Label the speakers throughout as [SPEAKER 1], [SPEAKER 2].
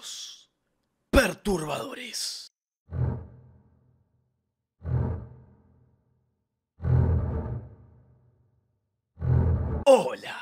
[SPEAKER 1] Videos perturbadores. Hola,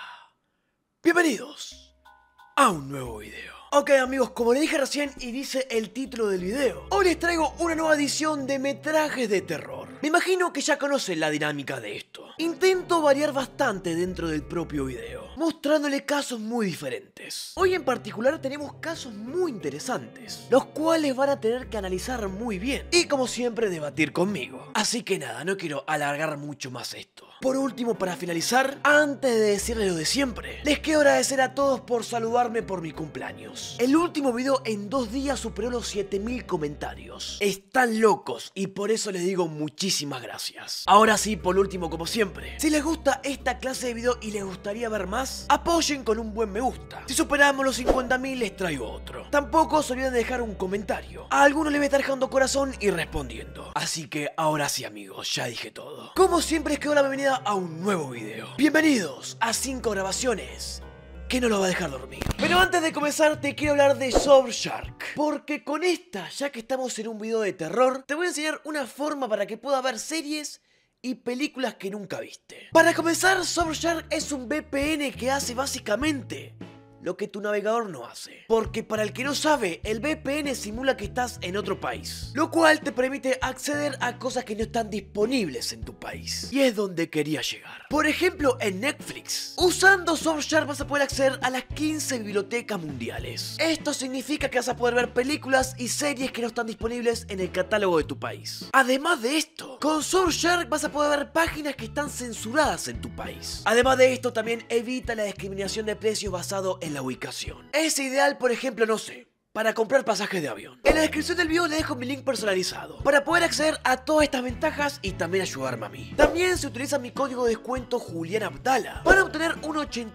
[SPEAKER 1] bienvenidos a un nuevo video. Ok amigos, como les dije recién y dice el título del video, hoy les traigo una nueva edición de metrajes de terror. Me imagino que ya conocen la dinámica de esto. Intento variar bastante dentro del propio video, mostrándole casos muy diferentes. Hoy en particular tenemos casos muy interesantes, los cuales van a tener que analizar muy bien y como siempre debatir conmigo. Así que nada, no quiero alargar mucho más esto. Por último, para finalizar, antes de decirles lo de siempre, les quiero agradecer a todos por saludarme por mi cumpleaños. El último video en 2 días superó los 7000 comentarios. Están locos y por eso les digo muchísimas gracias. Ahora sí, por último, como siempre, si les gusta esta clase de video y les gustaría ver más, apoyen con un buen me gusta. Si superamos los 50.000 les traigo otro. Tampoco se olviden de dejar un comentario. A algunos les voy a estar dejando corazón y respondiendo. Así que ahora sí amigos, ya dije todo. Como siempre les quedo la bienvenida a un nuevo video. Bienvenidos a 5 grabaciones que no lo va a dejar dormir. Pero antes de comenzar te quiero hablar de Surfshark, porque con esta, ya que estamos en un video de terror, te voy a enseñar una forma para que puedas ver series y películas que nunca viste. Para comenzar, Surfshark es un VPN que hace básicamente lo que tu navegador no hace. Porque para el que no sabe, el VPN simula que estás en otro país, lo cual te permite acceder a cosas que no están disponibles en tu país. Y es donde quería llegar. Por ejemplo, en Netflix, usando Surfshark vas a poder acceder a las 15 bibliotecas mundiales. Esto significa que vas a poder ver películas y series que no están disponibles en el catálogo de tu país. Además de esto, con Surfshark vas a poder ver páginas que están censuradas en tu país. Además de esto, también evita la discriminación de precios basado en la ubicación. Es ideal, por ejemplo, no sé, para comprar pasajes de avión. En la descripción del video les dejo mi link personalizado para poder acceder a todas estas ventajas y también ayudarme a mí. También se utiliza mi código de descuento Julián Abdala para obtener un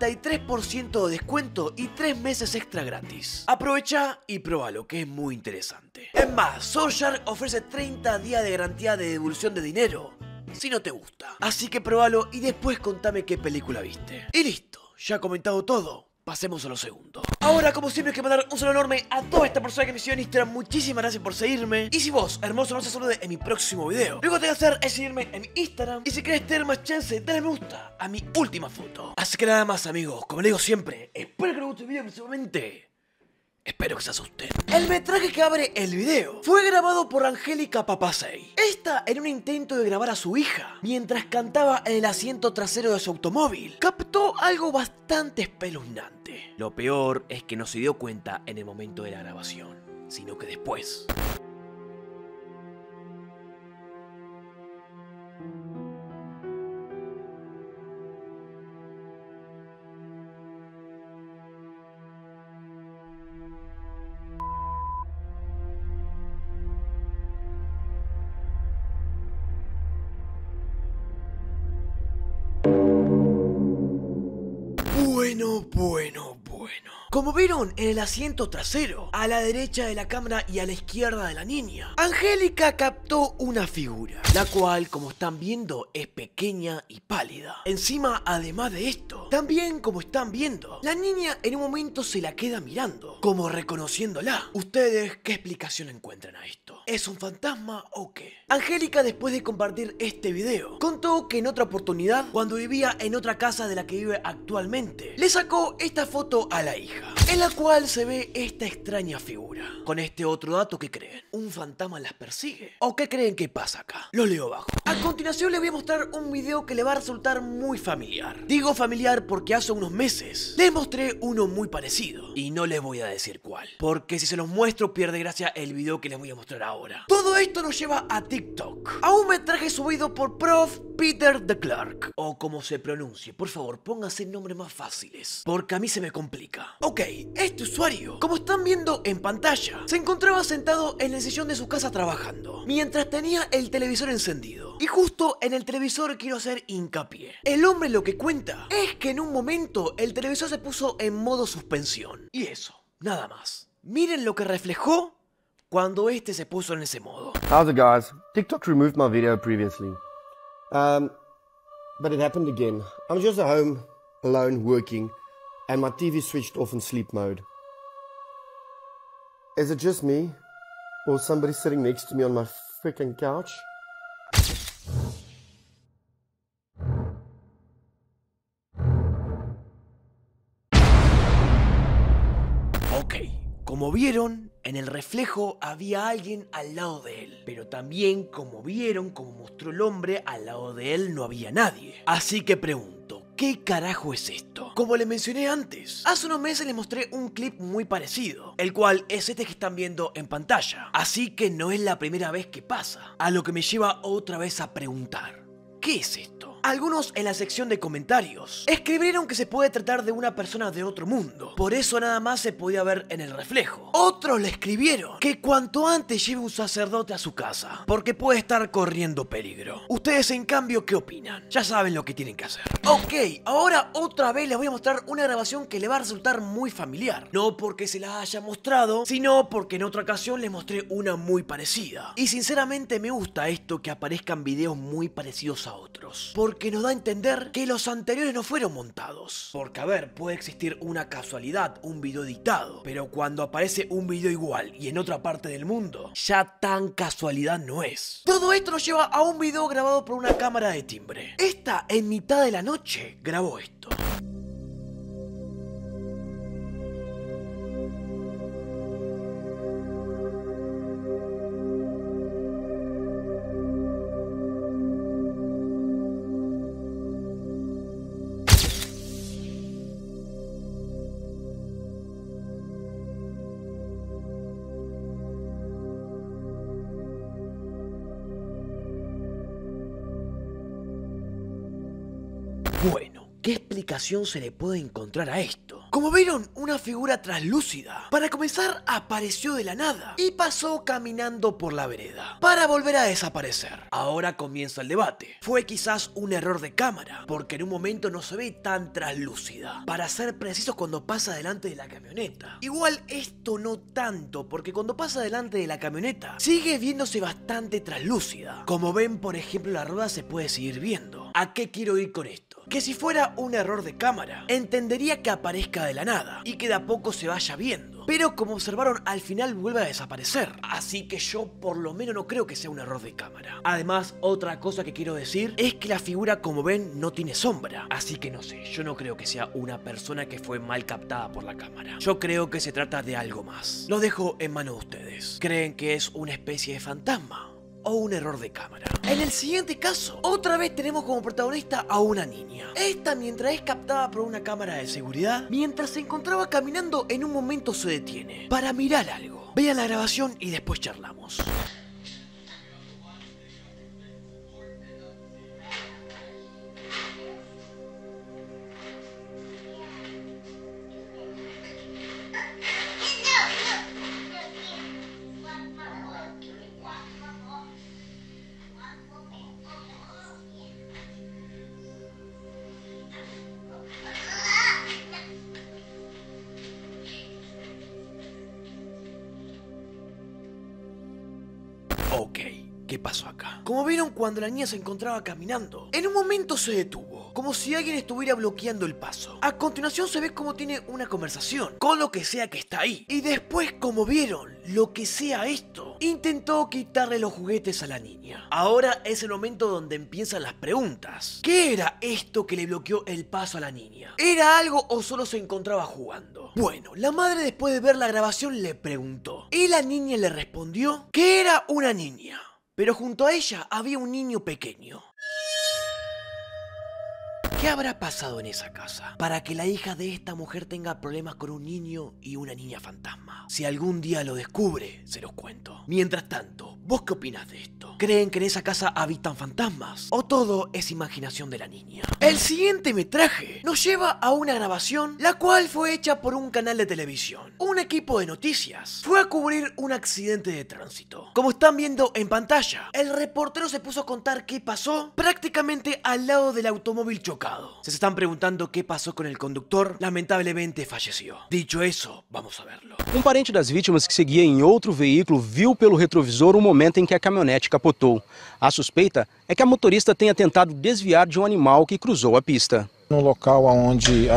[SPEAKER 1] 83% de descuento y 3 meses extra gratis. Aprovecha y pruébalo, que es muy interesante. Es más, Surfshark ofrece 30 días de garantía de devolución de dinero si no te gusta. Así que pruébalo y después contame qué película viste. Y listo, ya comentado todo. Pasemos a lo segundo. Ahora, como siempre, quiero mandar un saludo enorme a toda esta persona que me siguió en Instagram. Muchísimas gracias por seguirme. Y si vos, hermoso, no se salude en mi próximo video, lo único que tengo que hacer es seguirme en mi Instagram. Y si querés tener más chance, dale me gusta a mi última foto. Así que nada más, amigos. Como les digo siempre, espero que les guste el video principalmente. Espero que se asusten. El metraje que abre el video fue grabado por Angélica Papasei. Esta, en un intento de grabar a su hija mientras cantaba en el asiento trasero de su automóvil, captó algo bastante espeluznante. Lo peor es que no se dio cuenta en el momento de la grabación, sino que después. Bueno. Como vieron en el asiento trasero, a la derecha de la cámara y a la izquierda de la niña, Angélica captó una figura, la cual, como están viendo, es pequeña y pálida. Encima, además de esto, también como están viendo, la niña en un momento se la queda mirando, como reconociéndola. ¿Ustedes qué explicación encuentran a esto? ¿Es un fantasma o qué? Angélica, después de compartir este video, contó que en otra oportunidad, cuando vivía en otra casa de la que vive actualmente, le sacó esta foto a la hija, en la cual se ve esta extraña figura. Con este otro dato, ¿qué creen? ¿Un fantasma las persigue? ¿O qué creen que pasa acá? Lo leo abajo. A continuación les voy a mostrar un video que le va a resultar muy familiar. Digo familiar porque hace unos meses les mostré uno muy parecido, y no les voy a decir cuál, porque si se los muestro pierde gracia el video que les voy a mostrar ahora. Todo esto nos lleva a TikTok, a un metraje subido por Prof. Peter de Klerk, o como se pronuncie. Por favor, pónganse nombres más fáciles, porque a mí se me complica. Ok, este usuario, como están viendo en pantalla, se encontraba sentado en el sillón de su casa trabajando, mientras tenía el televisor encendido. Y justo en el televisor quiero hacer hincapié. El hombre lo que cuenta es que en un momento el televisor se puso en modo suspensión. Y eso, nada más. Miren lo que reflejó cuando este se puso en ese modo.
[SPEAKER 2] How's it, guys? TikTok removed my video previously. But it happened again. I'm just at home, alone, working, and my TV switched off in sleep mode. Is it just me? Or somebody sitting next to me on my freaking couch?
[SPEAKER 1] Ok, como vieron, en el reflejo había alguien al lado de él. Pero también, como vieron, como mostró el hombre, al lado de él no había nadie. Así que pregunto, ¿qué carajo es esto? Como les mencioné antes, hace unos meses les mostré un clip muy parecido, el cual es este que están viendo en pantalla. Así que no es la primera vez que pasa, a lo que me lleva otra vez a preguntar, ¿qué es esto? Algunos en la sección de comentarios escribieron que se puede tratar de una persona de otro mundo, por eso nada más se podía ver en el reflejo. Otros le escribieron que cuanto antes lleve un sacerdote a su casa, porque puede estar corriendo peligro. Ustedes en cambio, ¿qué opinan? Ya saben lo que tienen que hacer. Ok, ahora otra vez les voy a mostrar una grabación que le va a resultar muy familiar. No porque se la haya mostrado, sino porque en otra ocasión les mostré una muy parecida. Y sinceramente me gusta esto que aparezcan videos muy parecidos a otros, porque nos da a entender que los anteriores no fueron montados. Porque a ver, puede existir una casualidad, un video editado, pero cuando aparece un video igual y en otra parte del mundo, ya tan casualidad no es. Todo esto nos lleva a un video grabado por una cámara de timbre. Esta en mitad de la noche grabó esto. Bueno, ¿qué explicación se le puede encontrar a esto? Como vieron, una figura translúcida. Para comenzar, apareció de la nada y pasó caminando por la vereda, para volver a desaparecer. Ahora comienza el debate. Fue quizás un error de cámara, porque en un momento no se ve tan translúcida. Para ser precisos, cuando pasa delante de la camioneta. Igual esto no tanto, porque cuando pasa delante de la camioneta, sigue viéndose bastante translúcida. Como ven, por ejemplo, la rueda se puede seguir viendo. ¿A qué quiero ir con esto? Que si fuera un error de cámara, entendería que aparezca de la nada y que de a poco se vaya viendo. Pero como observaron, al final vuelve a desaparecer. Así que yo por lo menos no creo que sea un error de cámara. Además, otra cosa que quiero decir es que la figura, como ven, no tiene sombra. Así que no sé, yo no creo que sea una persona que fue mal captada por la cámara. Yo creo que se trata de algo más. Lo dejo en manos de ustedes. ¿Creen que es una especie de fantasma o un error de cámara? En el siguiente caso, otra vez tenemos como protagonista a una niña. Esta, mientras es captada por una cámara de seguridad, mientras se encontraba caminando, en un momento se detiene para mirar algo. Vean la grabación y después charlamos. Ok, ¿qué pasó acá? Como vieron, cuando la niña se encontraba caminando, en un momento se detuvo, como si alguien estuviera bloqueando el paso. A continuación se ve como tiene una conversación con lo que sea que está ahí. Y después, como vieron, lo que sea esto, intentó quitarle los juguetes a la niña. Ahora es el momento donde empiezan las preguntas. ¿Qué era esto que le bloqueó el paso a la niña? ¿Era algo o solo se encontraba jugando? Bueno, la madre, después de ver la grabación, le preguntó y la niña le respondió que era una niña, pero junto a ella había un niño pequeño. ¿Qué habrá pasado en esa casa para que la hija de esta mujer tenga problemas con un niño y una niña fantasma? Si algún día lo descubre, se los cuento. Mientras tanto, ¿vos qué opinás de esto? ¿Creen que en esa casa habitan fantasmas? ¿O todo es imaginación de la niña? El siguiente metraje nos lleva a una grabación, la cual fue hecha por un canal de televisión. Un equipo de noticias fue a cubrir un accidente de tránsito. Como están viendo en pantalla, el reportero se puso a contar qué pasó prácticamente al lado del automóvil chocado. Si se están preguntando qué pasó con el conductor, lamentablemente falleció. Dicho eso, vamos a verlo.
[SPEAKER 3] Parente das vítimas que seguia em outro veículo viu pelo retrovisor o momento em que a caminhonete capotou. A suspeita é que a motorista tenha tentado desviar de um animal que cruzou a pista.
[SPEAKER 4] No local onde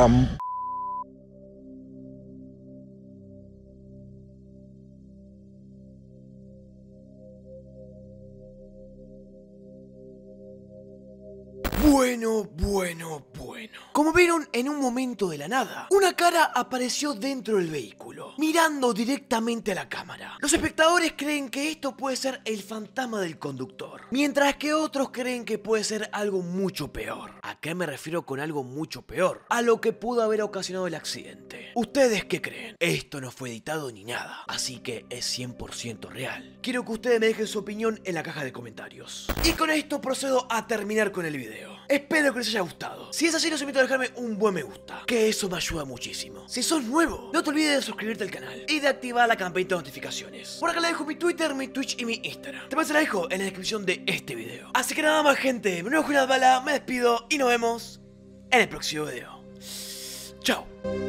[SPEAKER 1] Bueno. Como vieron, en un momento de la nada, una cara apareció dentro del vehículo, mirando directamente a la cámara. Los espectadores creen que esto puede ser el fantasma del conductor, mientras que otros creen que puede ser algo mucho peor. ¿A qué me refiero con algo mucho peor? A lo que pudo haber ocasionado el accidente. ¿Ustedes qué creen? Esto no fue editado ni nada, así que es 100% real. Quiero que ustedes me dejen su opinión en la caja de comentarios. Y con esto procedo a terminar con el video. Espero que les haya gustado. Si es así, los invito a dejarme un buen me gusta, que eso me ayuda muchísimo. Si sos nuevo, no te olvides de suscribirte al canal y de activar la campanita de notificaciones. Por acá les dejo mi Twitter, mi Twitch y mi Instagram. También se la dejo en la descripción de este video. Así que nada más, gente, me nuevo Bala, me despido y nos vemos en el próximo video. Chao.